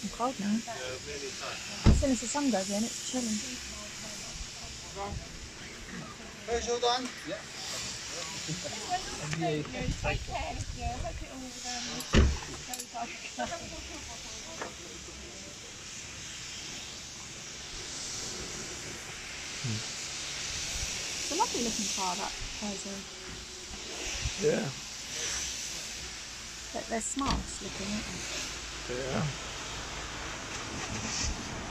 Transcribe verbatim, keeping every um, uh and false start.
I'm cold now. As soon as the sun goes in, it's chilling. Where's all done? Yeah. Thank you. Take care. Yeah, hope it all um, goes okay. It's a lovely looking car, that Peugeot. Yeah. But they're smart looking, aren't they? Yeah.